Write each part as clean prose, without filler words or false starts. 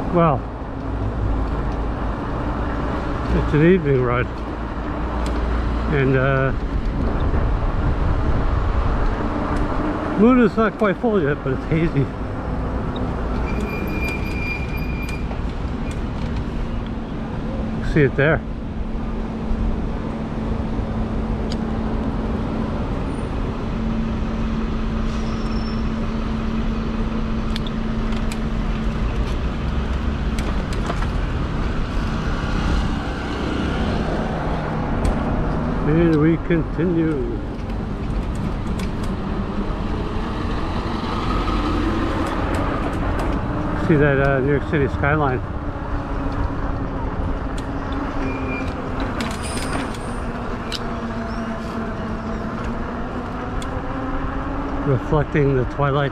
Well, it's an evening ride, and moon is not quite full yet, but it's hazy. See it there. And we continue. See that New York City skyline. Reflecting the twilight.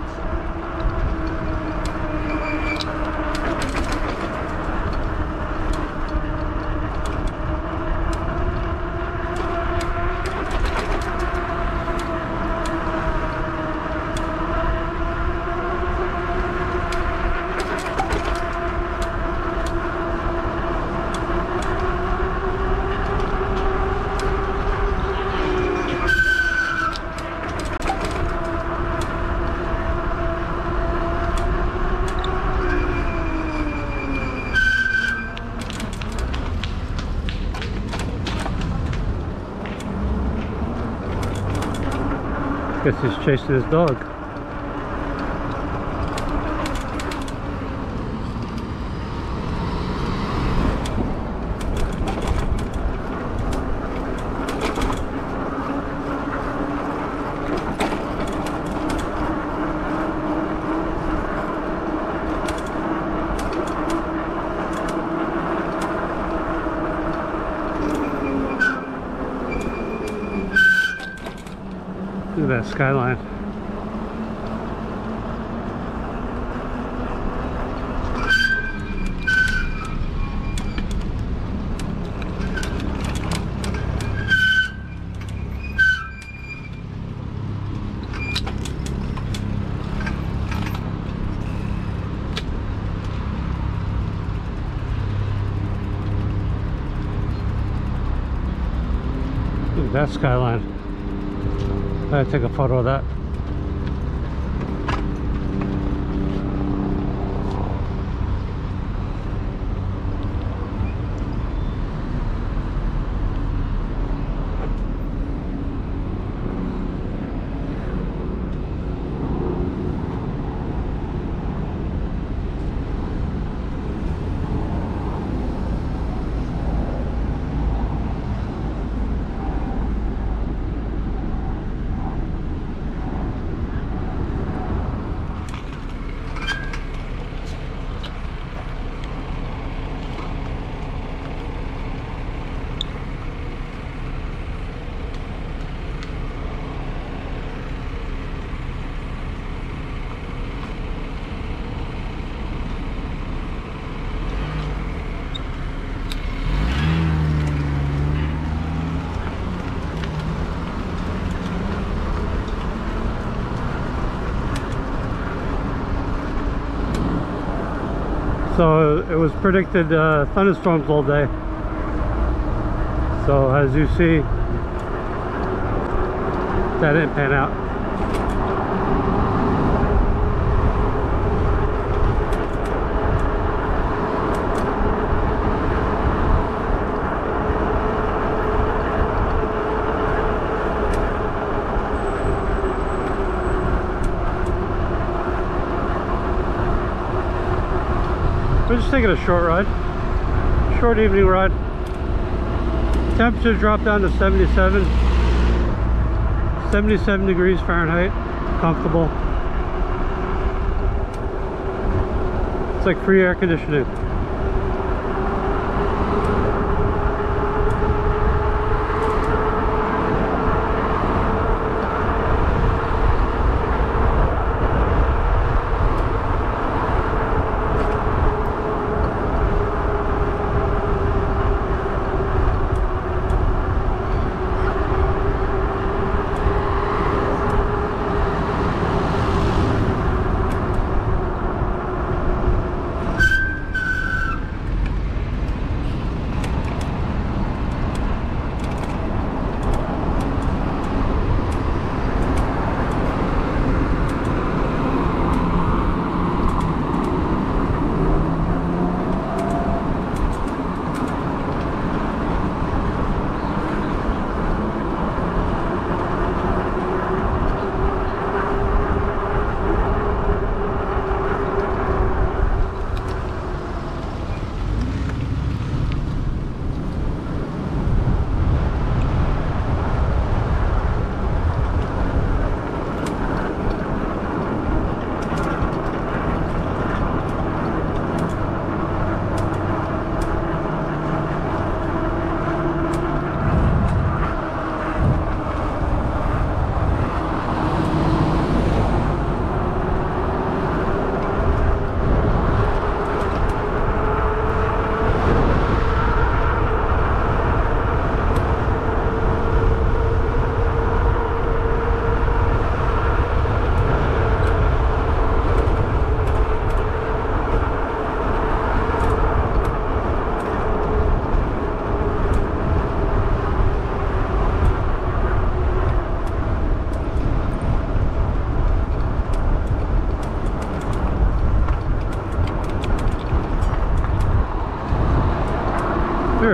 Guess he's chasing his dog. Look at that skyline. Look at that skyline. I gotta take a photo of that. So it was predicted thunderstorms all day. So as you see, that didn't pan out. We're just taking a short ride, short evening ride. Temperature dropped down to 77 degrees Fahrenheit, comfortable. It's like free air conditioning.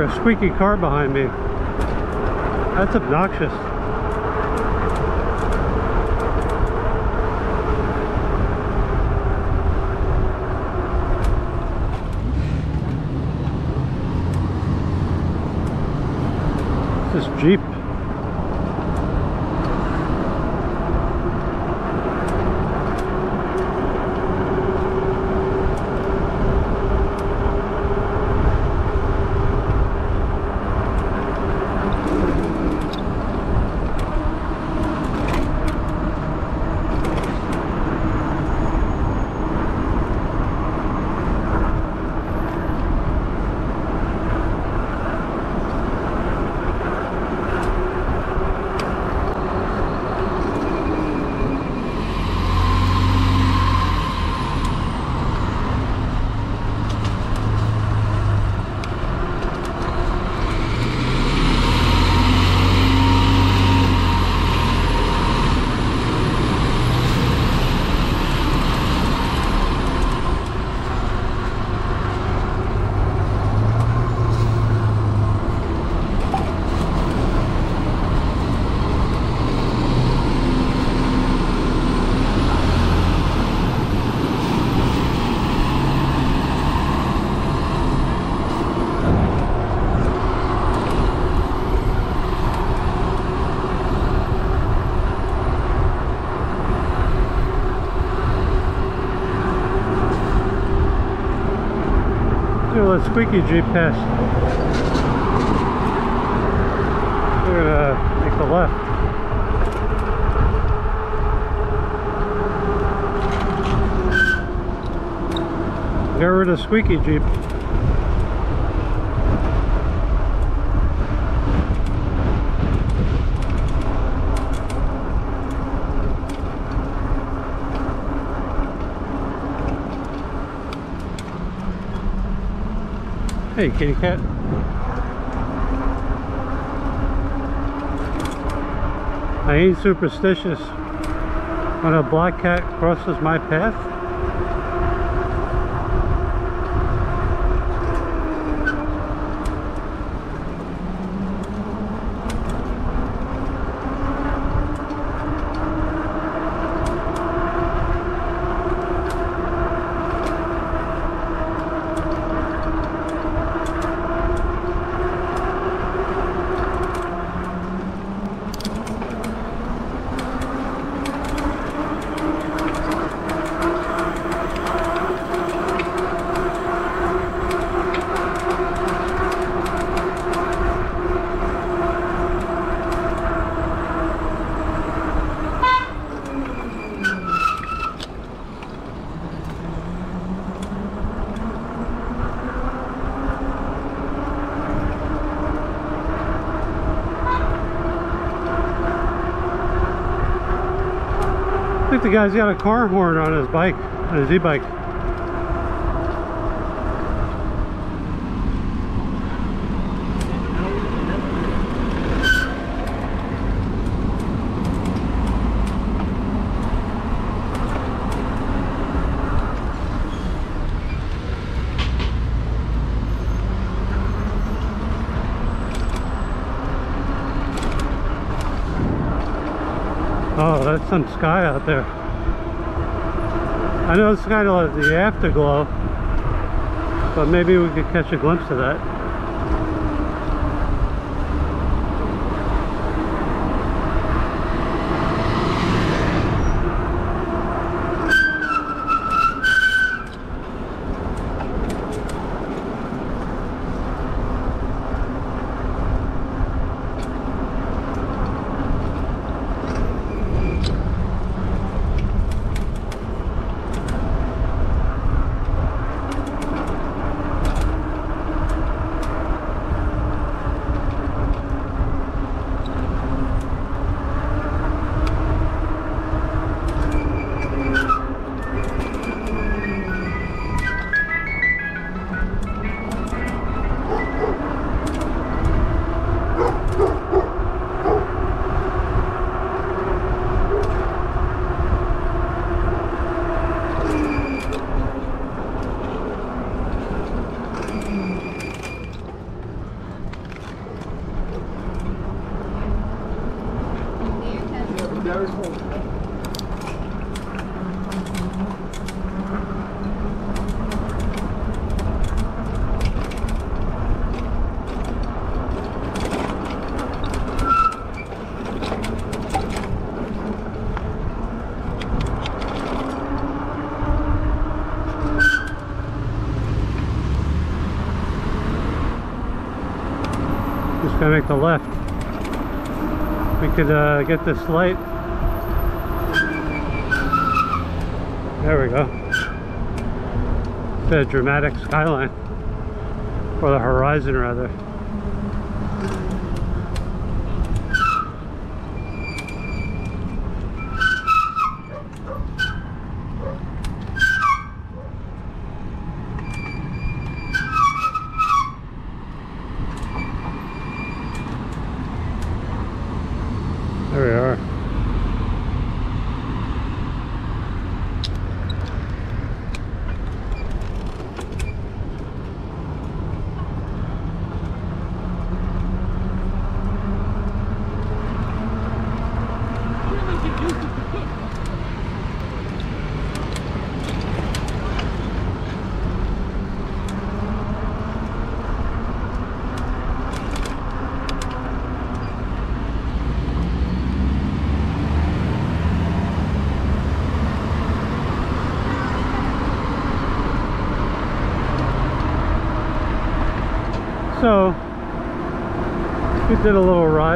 hear a squeaky car behind me. That's obnoxious. This Jeep. Let squeaky Jeep pass. We're gonna make the left. Get rid of squeaky Jeep. Hey, kitty cat. I ain't superstitious. When a black cat crosses my path, I think the guy's got a car horn on his bike, on his e-bike. Oh, that's some sky out there. I know it's kind of like the afterglow, but maybe we could catch a glimpse of that. Just gonna make the left. We could get this light. There we go. The dramatic skyline, or the horizon rather. There we are. So, we did a little ride,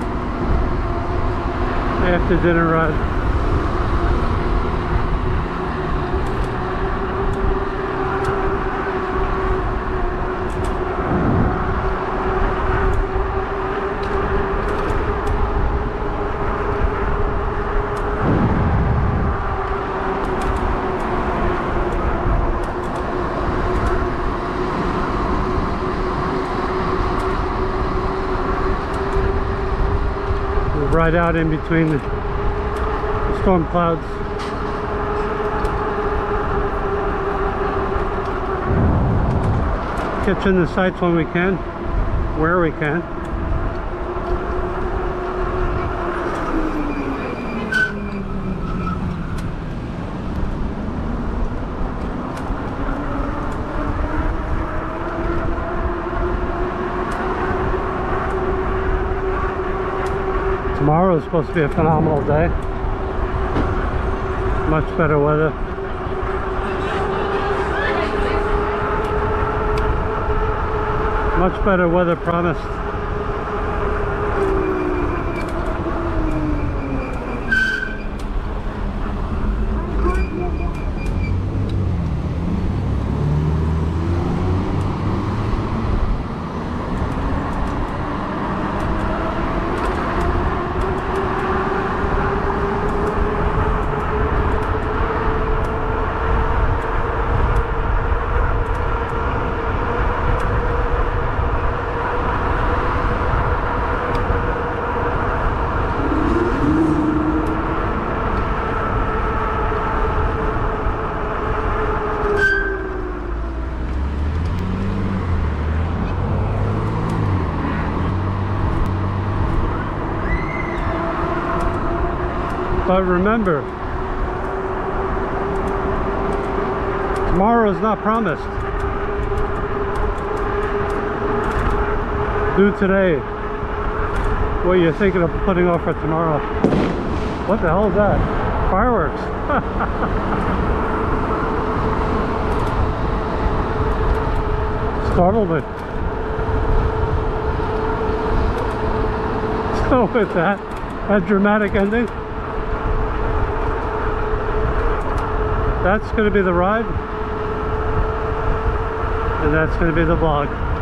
after dinner ride. Right out in between the storm clouds. Catching the sights when we can, where we can. Tomorrow is supposed to be a phenomenal day. Much better weather. Much better weather promised. But remember, tomorrow is not promised. Do today what you're thinking of putting off for tomorrow. What the hell is that? Fireworks. Startled me. So with that dramatic ending, that's going to be the ride, and that's going to be the vlog.